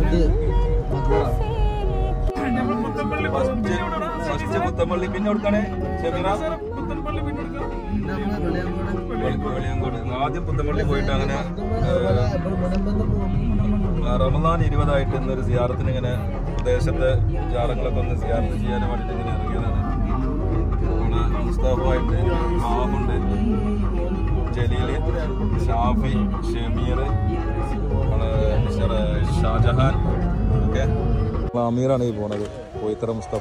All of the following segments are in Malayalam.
പുത്തമ്പള്ളി പിന്നെ കൊടുക്കണേ വെളിയങ്കോട്. ആദ്യം പുത്തമ്പള്ളി പോയിട്ട് അങ്ങനെ റമദാൻ 20 എന്നൊരു സിയാറത്തിന് ഇങ്ങനെ പ്രദേശത്തെ ജാറങ്ങളൊക്കെ ഒന്ന് സിയാറത്ത് ചെയ്യാൻ വേണ്ടിയിട്ട് ഇങ്ങനെ ഇറങ്ങിയതാണ്. നമ്മുടെ മുസ്താഫായിട്ട് മാവുണ്ട്, ജലീല്, ഷാഫി, ഷമീർ, മിസ്റ്റർ ഷാജഹാൻ ഒക്കെ. അമീറാണ് ഈ പോണത്, പോയിത്തറ മുസ്തഫ.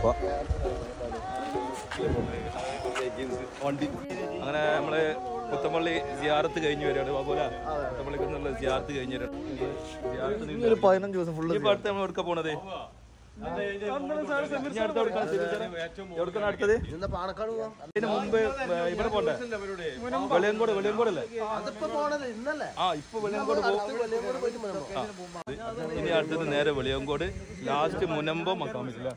അങ്ങനെ നമ്മള് പുത്തമ്പള്ളി സിയാറത്ത് കഴിഞ്ഞ് വരികയാണ്. അതുപോലെ പുത്തമ്പള്ളിക്ക് നിന്നുള്ള സിയാറത്ത് കഴിഞ്ഞ് വരികയാണ്. 15 ദിവസം ഫുള്ള്. ഇപ്പൊ അടുത്ത് നമ്മൾ എവിടെ പോണത്? ഇതിന് മുമ്പ് ഇവിടെ പോണ്ടേ? വെളിയങ്കോട്. വെളിയങ്കോടല്ലേ? ഇപ്പൊ വെളിയങ്കോട് പോകും. ഇനി അടുത്തത് നേരെ വെളിയങ്കോട്, ലാസ്റ്റ് മുനമ്പം മക്കാമില്ല.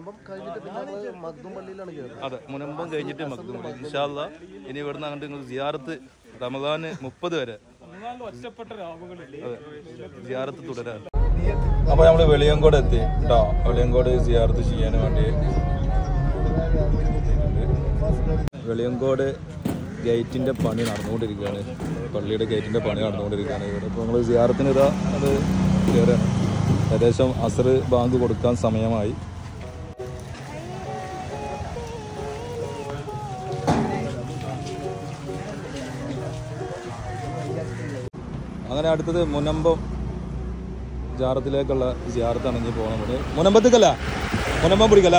അതെ, മുനമ്പം കഴിഞ്ഞിട്ട് മക്ദുമള്ളി. ഇൻഷാ അല്ലാഹ് ഇനി ഇവിടുന്ന് അങ്ങോട്ട് നിങ്ങൾ സിയാറത്ത് റമദാന് 30 വരെ സിയാറത്ത് തുടരാ. അപ്പൊ നമ്മള് വെളിയങ്കോട് എത്തി കേട്ടോ. വെളിയങ്കോട് സിയാറത്ത് ചെയ്യാൻ വേണ്ടി വെളിയങ്കോട് ഗേറ്റിന്റെ പണി നടന്നുകൊണ്ടിരിക്കുകയാണ്. പള്ളിയുടെ ഗേറ്റിന്റെ പണി നടന്നുകൊണ്ടിരിക്കുകയാണ്. ഇവിടെ ഇപ്പൊ നമ്മള് സിയാറത്തിന് ഇതാ അത് കയറാണ്. ഏകദേശം അസർ ബാങ്ക് കൊടുക്കാൻ സമയമായി. അങ്ങനെ അടുത്തത് മുനമ്പം ജാറത്തിലേക്കുള്ള സിയാറത്താണ് ഇനി പോകുന്നത്. മുനമ്പത്തേക്കല്ല, മുനമ്പം പിടിക്കല്ല.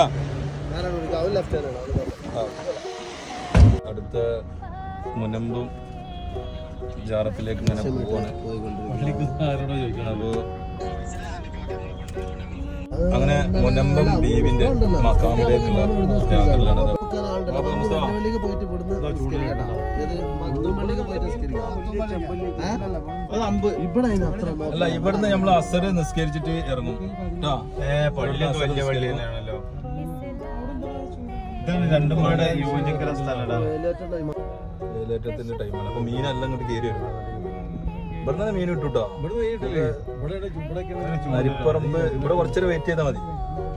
അടുത്ത മുനമ്പം ജാറത്തിലേക്ക് ഇങ്ങനെ പോവാണ്. അപ്പോ അങ്ങനെ മുനമ്പം ബീവിന്റെ മക്കാമിലേക്കുള്ള യാത്രയിലാണ്. അല്ല, ഇവിടുന്ന് നമ്മൾ അസർ നിസ്കരിച്ചിട്ട് ഇറങ്ങും. വേലേറ്റത്തിന്റെ ടൈമാണ്. അപ്പൊ മീനെല്ലാം ഇങ്ങോട്ട് കയറി വരും. ഇവിടുന്ന് മീൻ കിട്ടൂട്ടോ. അരിപ്പറമ്പ് ഇവിടെ കുറച്ചേരം വെയിറ്റ് ചെയ്താൽ മതി.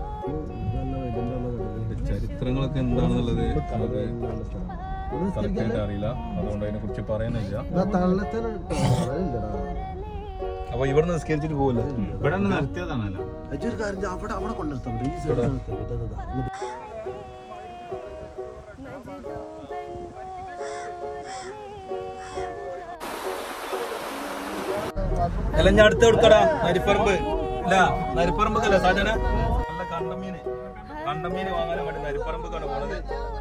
ചരിത്രങ്ങളൊക്കെ എന്താണെന്നുള്ളത് നമുക്ക് കറക്റ്റായിട്ട് അറിയില്ല, അതുകൊണ്ട് അതിനെ കുറിച്ച് പറയാനില്ല. അപ്പൊ ഇവിടെ നിസ്കരിച്ചിട്ട് പോകില്ല. ഇവിടെ നിർത്തിയതാണല്ലോ. അല്ല, ഞാൻ അടുത്ത് കൊടുക്കടാ. നരിപ്പറമ്പ് ഇല്ല, നരിപ്പറമ്പല്ല സാധന. നല്ല കണ്ടമീന് വാങ്ങാൻ വേണ്ടി നരിപ്പറമ്പക്കാണ് പോണത്.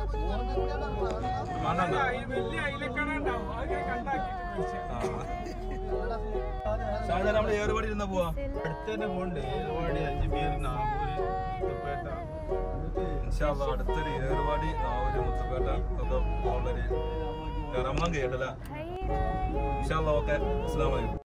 സാധാരണ നമ്മള് ഏറുപാടി ഇരുന്നാ പോവാ. അടുത്ത് തന്നെ പോകണ്ടേ? ഏറുപാടി, അജ്മീർ, നാഗൂര്, മുത്തുപേട്ട. ഇൻഷാ അല്ലാഹ് അടുത്തൊരു ഏറുപാടി, നാഗൂര്, മുത്തുപേട്ട ഒക്കെ പോകുന്നൊരു റമദാൻ കഴിയട്ടല്ലേ. ഇൻഷാ അല്ലാഹ്. ഓക്കെ, അസ്സലാമു അലൈക്കും.